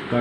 का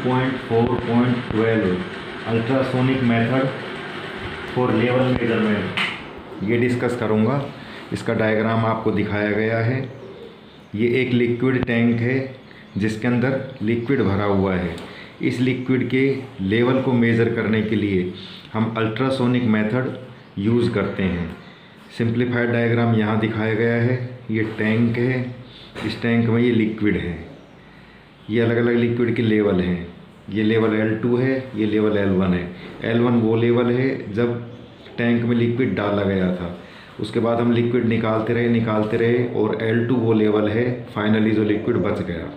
2.4.12 ultrasonic method for level measurement ये discuss करूँगा। इसका डायग्राम आपको दिखाया गया है। ये एक लिक्विड टैंक है जिसके अंदर लिक्विड भरा हुआ है। इस लिक्विड के लेवल को मेज़र करने के लिए हम अल्ट्रासोनिक मेथड यूज़ करते हैं। सिंप्लीफाइड डायग्राम यहाँ दिखाया गया है। ये टैंक है, इस टैंक में ये लिक्विड है। ये अलग अलग लिक्विड के लेवल हैं। ये लेवल L2 है, ये लेवल L1 है। L1 वो लेवल है जब टैंक में लिक्विड डाला गया था। उसके बाद हम लिक्विड निकालते रहे और L2 वो लेवल है फाइनली जो लिक्विड बच गया।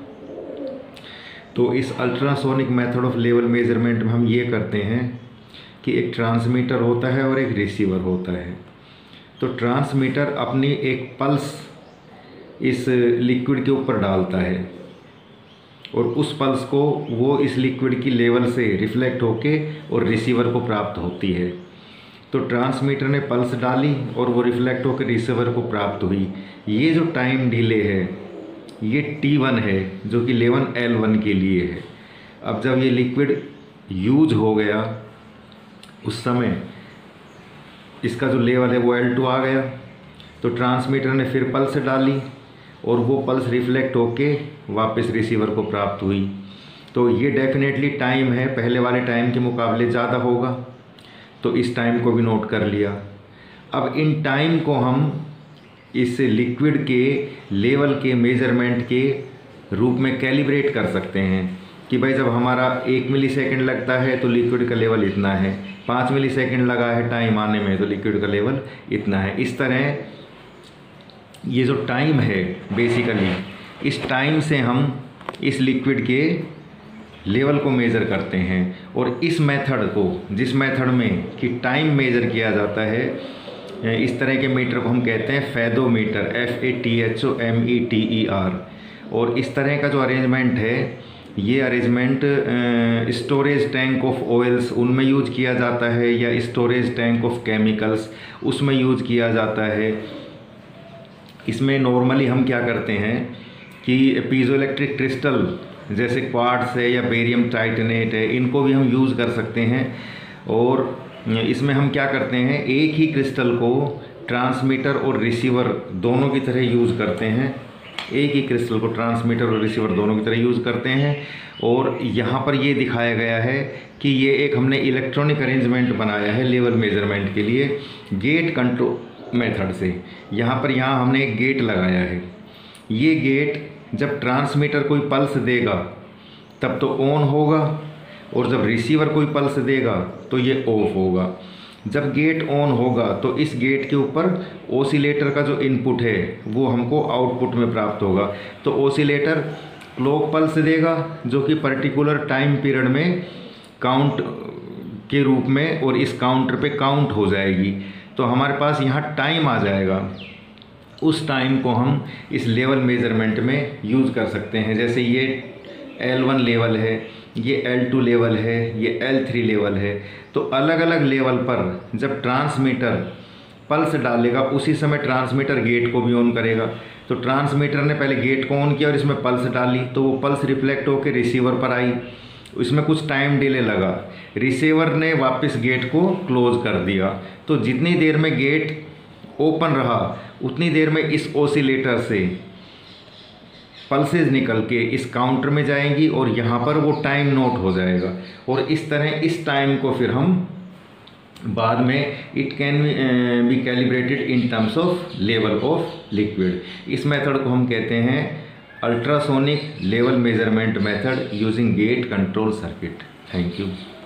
तो इस ultrasonic method of level measurement में हम ये करते हैं कि एक ट्रांसमीटर होता है और एक रिसीवर होता है। तो ट्रांसमीटर अपनी एक पल्स इस लिक्विड के ऊपर डालता है और उस पल्स को वो इस लिक्विड की लेवल से रिफ्लेक्ट होके और रिसीवर को प्राप्त होती है। तो ट्रांसमीटर ने पल्स डाली और वो रिफ्लेक्ट होकर रिसीवर को प्राप्त हुई। ये जो टाइम डिले है ये T1 है जो कि लेवल L1 के लिए है। अब जब ये लिक्विड यूज हो गया उस समय इसका जो लेवल है वो L2 आ गया। तो ट्रांसमीटर ने फिर पल्स डाली और वो पल्स रिफ्लेक्ट होके वापस रिसीवर को प्राप्त हुई। तो ये डेफिनेटली टाइम है पहले वाले टाइम के मुकाबले ज़्यादा होगा। तो इस टाइम को भी नोट कर लिया। अब इन टाइम को हम इस लिक्विड के लेवल के मेजरमेंट के रूप में कैलिब्रेट कर सकते हैं कि भाई जब हमारा 1 मिलीसेकंड लगता है तो लिक्विड का लेवल इतना है, 5 मिलीसेकंड लगा है टाइम आने में तो लिक्विड का लेवल इतना है। इस तरह ये जो टाइम है बेसिकली इस टाइम से हम इस लिक्विड के लेवल को मेज़र करते हैं। और इस मेथड को जिस मेथड में कि टाइम मेज़र किया जाता है इस तरह के मीटर को हम कहते हैं फैदोमीटर, FATHOMETER। और इस तरह का जो अरेंजमेंट है ये arrangement storage tank of oils उनमें यूज़ किया जाता है या स्टोरेज टैंक ऑफ केमिकल्स उसमें यूज़ किया जाता है। इसमें नॉर्मली हम क्या करते हैं कि पीजोइलेक्ट्रिक क्रिस्टल जैसे क्वार्ट्स है या बेरियम टाइटेनेट है इनको भी हम यूज़ कर सकते हैं। और इसमें हम क्या करते हैं एक ही क्रिस्टल को ट्रांसमीटर और रिसीवर दोनों की तरह यूज़ करते हैं। एक ही क्रिस्टल को ट्रांसमीटर और रिसीवर दोनों की तरह यूज़ करते हैं। और यहाँ पर ये दिखाया गया है कि ये एक हमने इलेक्ट्रॉनिक अरेंजमेंट बनाया है लेवल मेजरमेंट के लिए गेट कंट्रोल मेथड से। यहाँ हमने एक गेट लगाया है। ये गेट जब ट्रांसमीटर कोई पल्स देगा तब तो ऑन होगा और जब रिसीवर कोई पल्स देगा तो ये ऑफ होगा। जब गेट ऑन होगा तो इस गेट के ऊपर ओसिलेटर का जो इनपुट है वो हमको आउटपुट में प्राप्त होगा। तो ओसिलेटर क्लॉक पल्स देगा जो कि पर्टिकुलर टाइम पीरियड में काउंट के रूप में और इस काउंटर पे काउंट हो जाएगी। तो हमारे पास यहाँ टाइम आ जाएगा। उस टाइम को हम इस लेवल मेजरमेंट में यूज़ कर सकते हैं। जैसे ये L1 लेवल है, ये L2 लेवल है, ये L3 लेवल है। तो अलग अलग लेवल पर जब ट्रांसमीटर पल्स डालेगा उसी समय ट्रांसमीटर गेट को भी ऑन करेगा। तो ट्रांसमीटर ने पहले गेट को ऑन किया और इसमें पल्स डाली तो वो पल्स रिफ्लेक्ट होकर रिसीवर पर आई। इसमें कुछ टाइम डिले लगा, रिसीवर ने वापस गेट को क्लोज कर दिया। तो जितनी देर में गेट ओपन रहा उतनी देर में इस ओसिलेटर से पल्सेस निकल के इस काउंटर में जाएंगी और यहाँ पर वो टाइम नोट हो जाएगा। और इस तरह इस टाइम को फिर हम बाद में it can be calibrated in terms of level of liquid. इस मेथड को हम कहते हैं ultrasonic level measurement method using gate control circuit. Thank you.